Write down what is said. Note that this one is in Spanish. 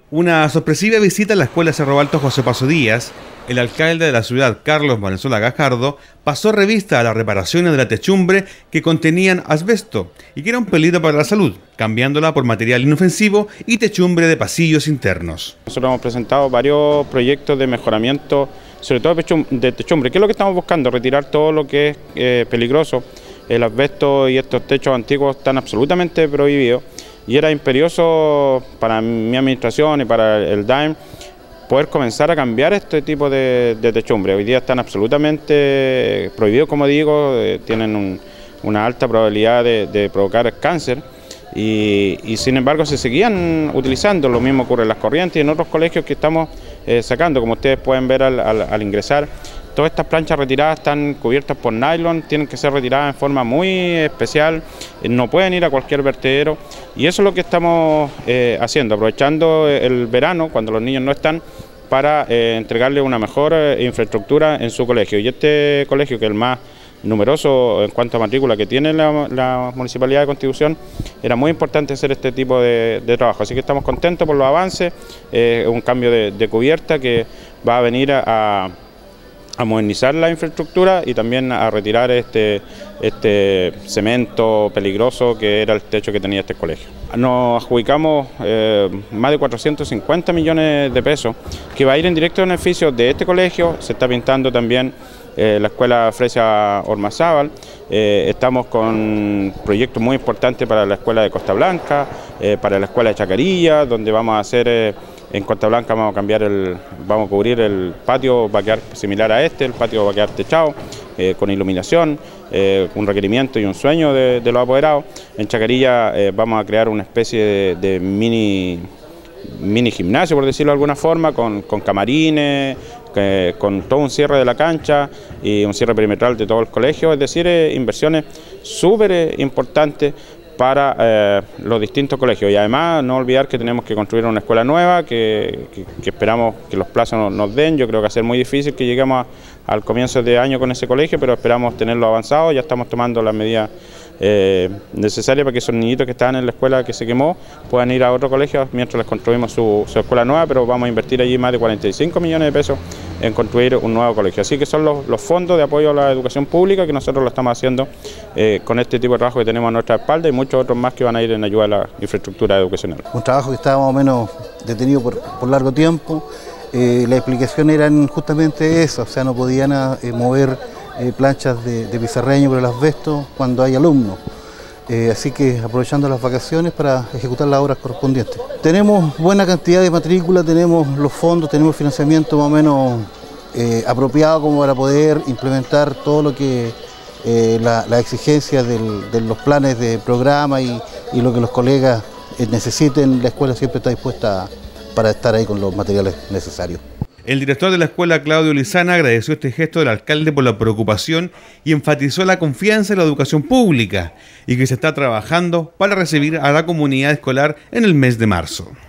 Una sorpresiva visita a la escuela Cerro Alto José Paso Díaz. El alcalde de la ciudad, Carlos Valenzuela Gajardo, pasó revista a las reparaciones de la techumbre que contenían asbesto y que era un peligro para la salud, cambiándola por material inofensivo y techumbre de pasillos internos. Nosotros hemos presentado varios proyectos de mejoramiento, sobre todo de techumbre. ¿Qué es lo que estamos buscando? Retirar todo lo que es peligroso. El asbesto y estos techos antiguos están absolutamente prohibidos. Y era imperioso para mi administración y para el DAEM poder comenzar a cambiar este tipo de techumbre. Hoy día están absolutamente prohibidos, como digo, tienen una alta probabilidad de provocar cáncer y sin embargo se seguían utilizando. Lo mismo ocurre en las corrientes y en otros colegios que estamos sacando, como ustedes pueden ver al ingresar. Todas estas planchas retiradas están cubiertas por nylon, tienen que ser retiradas en forma muy especial, no pueden ir a cualquier vertedero y eso es lo que estamos haciendo, aprovechando el verano cuando los niños no están para entregarle una mejor infraestructura en su colegio. Y este colegio, que es el más numeroso en cuanto a matrícula que tiene la Municipalidad de Constitución, era muy importante hacer este tipo de trabajo. Así que estamos contentos por los avances, un cambio de cubierta que va a venir a modernizar la infraestructura y también a retirar este cemento peligroso que era el techo que tenía este colegio. Nos adjudicamos más de 450 millones de pesos que va a ir en directo beneficio de este colegio. Se está pintando también la escuela Fresia Ormazábal. Estamos con proyectos muy importantes para la escuela de Costa Blanca, para la escuela de Chacarilla, donde vamos a hacer en Costa Blanca vamos a cubrir el patio, va a quedar similar a el patio va a quedar techado, con iluminación, un requerimiento y un sueño de los apoderados. En Chacarilla vamos a crear una especie de mini gimnasio, por decirlo de alguna forma, con camarines, con todo un cierre de la cancha y un cierre perimetral de todo el colegio, es decir, inversiones súper importantes para los distintos colegios. Y además no olvidar que tenemos que construir una escuela nueva, que esperamos que los plazos nos den. Yo creo que va a ser muy difícil que lleguemos al comienzo de año con ese colegio, pero esperamos tenerlo avanzado. Ya estamos tomando las medidas necesarias para que esos niñitos que estaban en la escuela que se quemó puedan ir a otro colegio mientras les construimos su escuela nueva, pero vamos a invertir allí más de 45 millones de pesos en construir un nuevo colegio. Así que son los fondos de apoyo a la educación pública que nosotros lo estamos haciendo con este tipo de trabajo que tenemos a nuestra espalda y muchos otros más que van a ir en ayuda a la infraestructura educacional. Un trabajo que estaba más o menos detenido por largo tiempo. La explicación eran justamente eso, o sea, no podían mover planchas de pizarreño por el asbesto cuando hay alumnos. Así que aprovechando las vacaciones para ejecutar las obras correspondientes. Tenemos buena cantidad de matrícula, tenemos los fondos, tenemos financiamiento más o menos apropiado como para poder implementar todo lo que las exigencias de los planes de programa y lo que los colegas necesiten. La escuela siempre está dispuesta para estar ahí con los materiales necesarios. El director de la escuela, Claudio Lizana, agradeció este gesto del alcalde por la preocupación y enfatizó la confianza en la educación pública y que se está trabajando para recibir a la comunidad escolar en el mes de marzo.